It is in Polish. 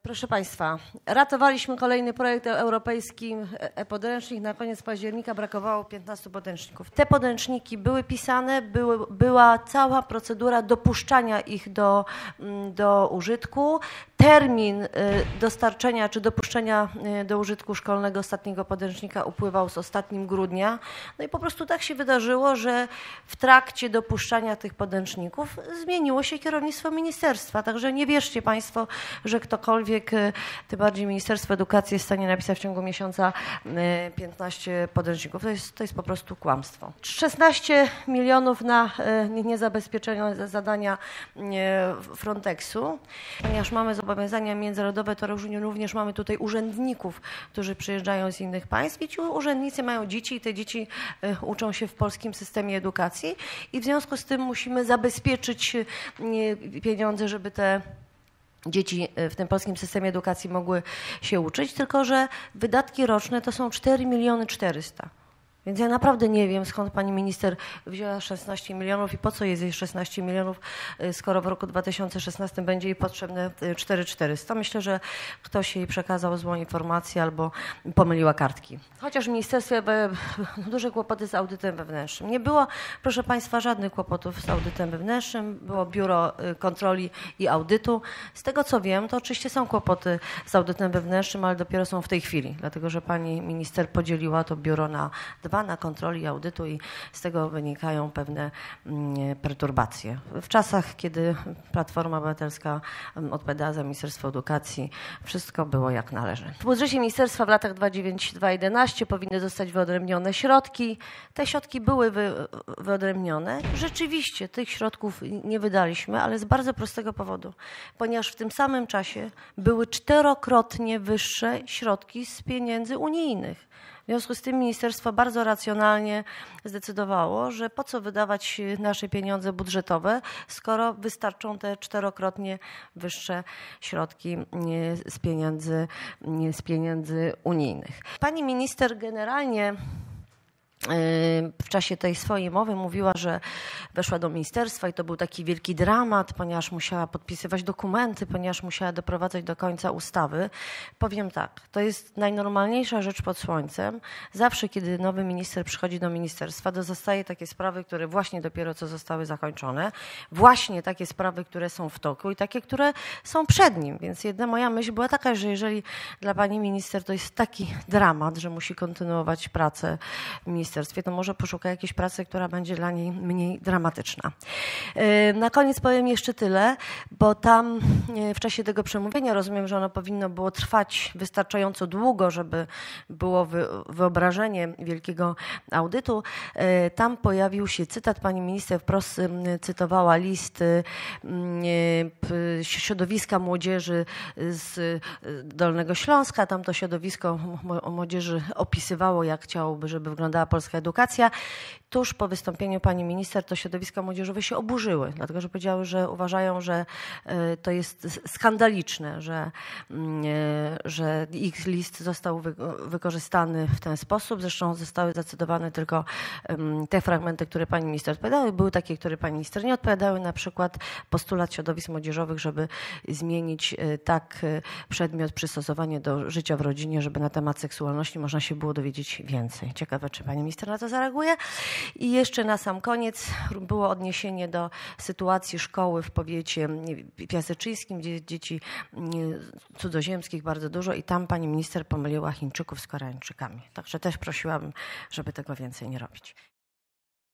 Proszę Państwa, ratowaliśmy kolejny projekt europejski e-podręcznik. Na koniec października brakowało 15 podręczników. Te podręczniki były pisane, była cała procedura dopuszczania ich do użytku. Termin dostarczenia czy dopuszczenia do użytku szkolnego ostatniego podręcznika upływał z ostatnim grudnia. No i po prostu tak się wydarzyło, że w trakcie dopuszczania tych podręczników zmieniło się kierownictwo ministerstwa. Także nie wierzcie Państwo, że ktokolwiek, tym bardziej Ministerstwo Edukacji, jest w stanie napisać w ciągu miesiąca 15 podręczników. To jest po prostu kłamstwo. 16 milionów na niezabezpieczone zadania Fronteksu. Ponieważ mamy zobowiązania międzynarodowe, to również mamy tutaj urzędników, którzy przyjeżdżają z innych państw i ci urzędnicy mają dzieci i te dzieci uczą się w polskim systemie edukacji i w związku z tym musimy zabezpieczyć pieniądze, żeby te dzieci w tym polskim systemie edukacji mogły się uczyć, tylko że wydatki roczne to są 4 400 000. Więc ja naprawdę nie wiem, skąd pani minister wzięła 16 milionów i po co jest jej 16 milionów, skoro w roku 2016 będzie jej potrzebne 400 000. Myślę, że ktoś jej przekazał złą informację albo pomyliła kartki. Chociaż w ministerstwie duże kłopoty z audytem wewnętrznym. Nie było, proszę Państwa, żadnych kłopotów z audytem wewnętrznym. Było Biuro Kontroli i Audytu. Z tego co wiem, to oczywiście są kłopoty z audytem wewnętrznym, ale dopiero są w tej chwili, dlatego że pani minister podzieliła to biuro na dwa, na kontroli i audytu i z tego wynikają pewne perturbacje. W czasach, kiedy Platforma Obywatelska odpowiadała za Ministerstwo Edukacji, wszystko było jak należy. W budżecie ministerstwa w latach 2009-2011 powinny zostać wyodrębnione środki. Te środki były wyodrębnione. Rzeczywiście tych środków nie wydaliśmy, ale z bardzo prostego powodu, ponieważ w tym samym czasie były 4-krotnie wyższe środki z pieniędzy unijnych. W związku z tym ministerstwo bardzo racjonalnie zdecydowało, że po co wydawać nasze pieniądze budżetowe, skoro wystarczą te 4-krotnie wyższe środki z pieniędzy unijnych. Pani minister generalnie w czasie tej swojej mowy mówiła, że weszła do ministerstwa i to był taki wielki dramat, ponieważ musiała podpisywać dokumenty, ponieważ musiała doprowadzać do końca ustawy. Powiem tak, to jest najnormalniejsza rzecz pod słońcem. Zawsze, kiedy nowy minister przychodzi do ministerstwa, to zostaje takie sprawy, które właśnie dopiero co zostały zakończone, właśnie takie sprawy, które są w toku i takie, które są przed nim. Więc jedna moja myśl była taka, że jeżeli dla pani minister to jest taki dramat, że musi kontynuować pracę w ministerstwie, to może poszuka jakiejś pracy, która będzie dla niej mniej dramatyczna. Na koniec powiem jeszcze tyle, bo tam w czasie tego przemówienia rozumiem, że ono powinno było trwać wystarczająco długo, żeby było wyobrażenie wielkiego audytu. Tam pojawił się cytat, pani minister wprost cytowała list środowiska młodzieży z Dolnego Śląska. Tam to środowisko młodzieży opisywało, jak chciałoby, żeby wyglądała polska edukacja. Tuż po wystąpieniu pani minister to środowiska młodzieżowe się oburzyły, dlatego że powiedziały, że uważają, że to jest skandaliczne, że ich list został wykorzystany w ten sposób. Zresztą zostały zacytowane tylko te fragmenty, które pani minister odpowiadały. Były takie, które pani minister nie odpowiadały, na przykład postulat środowisk młodzieżowych, żeby zmienić tak przedmiot przystosowanie do życia w rodzinie, żeby na temat seksualności można się było dowiedzieć więcej. Ciekawe, czy pani minister na to zareaguje. I jeszcze na sam koniec było odniesienie do sytuacji szkoły w powiecie piaseczyńskim, gdzie dzieci cudzoziemskich bardzo dużo i tam pani minister pomyliła Chińczyków z Koreańczykami. Także też prosiłabym, żeby tego więcej nie robić.